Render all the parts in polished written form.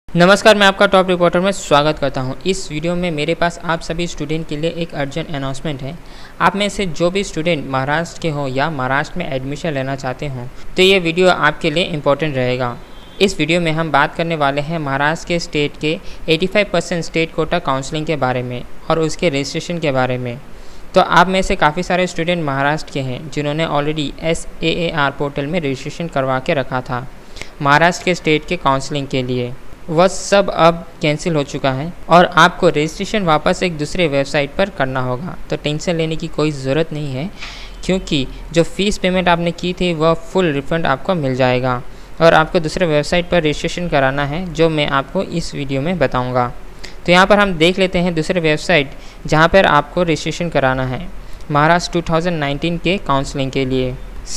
नमस्कार, मैं आपका टॉप रिपोर्टर में स्वागत करता हूं। इस वीडियो में मेरे पास आप सभी स्टूडेंट के लिए एक अर्जेंट अनाउंसमेंट है। आप में से जो भी स्टूडेंट महाराष्ट्र के हो या महाराष्ट्र में एडमिशन लेना चाहते हो तो ये वीडियो आपके लिए इम्पोर्टेंट रहेगा। इस वीडियो में हम बात करने वाले हैं महाराष्ट्र के स्टेट के 85% स्टेट कोटा काउंसलिंग के बारे में और उसके रजिस्ट्रेशन के बारे में। तो आप में से काफ़ी सारे स्टूडेंट महाराष्ट्र के हैं जिन्होंने ऑलरेडी SAAR पोर्टल में रजिस्ट्रेशन करवा के रखा था महाराष्ट्र के स्टेट के काउंसलिंग के लिए। वह सब अब कैंसिल हो चुका है और आपको रजिस्ट्रेशन वापस एक दूसरे वेबसाइट पर करना होगा। तो टेंशन लेने की कोई ज़रूरत नहीं है, क्योंकि जो फ़ीस पेमेंट आपने की थी वह फुल रिफ़ंड आपको मिल जाएगा और आपको दूसरे वेबसाइट पर रजिस्ट्रेशन कराना है, जो मैं आपको इस वीडियो में बताऊंगा। तो यहाँ पर हम देख लेते हैं दूसरे वेबसाइट जहाँ पर आपको रजिस्ट्रेशन कराना है महाराष्ट्र 2019 के काउंसलिंग के लिए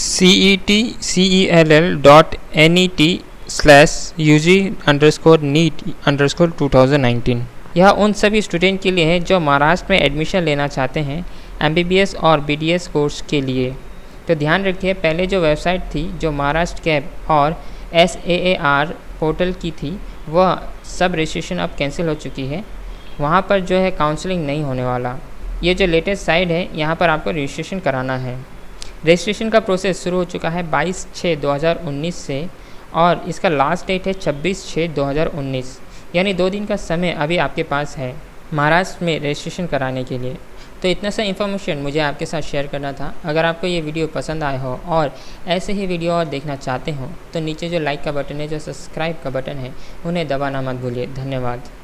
CETCELL.NET/UG_NEET_2019। यह उन सभी स्टूडेंट के लिए है जो महाराष्ट्र में एडमिशन लेना चाहते हैं MBBS और BDS कोर्स के लिए। तो ध्यान रखिए, पहले जो वेबसाइट थी जो महाराष्ट्र कैब और SAAR पोर्टल की थी वह सब रजिस्ट्रेशन अब कैंसिल हो चुकी है। वहाँ पर जो है काउंसलिंग नहीं होने वाला। ये जो लेटेस्ट साइट है यहाँ पर आपको रजिस्ट्रेशन कराना है। रजिस्ट्रेशन का प्रोसेस शुरू हो चुका है 22/6/2019 से और इसका लास्ट डेट है 26/6/2019, यानी 2 दिन का समय अभी आपके पास है महाराष्ट्र में रजिस्ट्रेशन कराने के लिए। तो इतना सा इन्फॉर्मेशन मुझे आपके साथ शेयर करना था। अगर आपको ये वीडियो पसंद आया हो और ऐसे ही वीडियो और देखना चाहते हो तो नीचे जो लाइक का बटन है, जो सब्सक्राइब का बटन है, उन्हें दबाना मत भूलिए। धन्यवाद।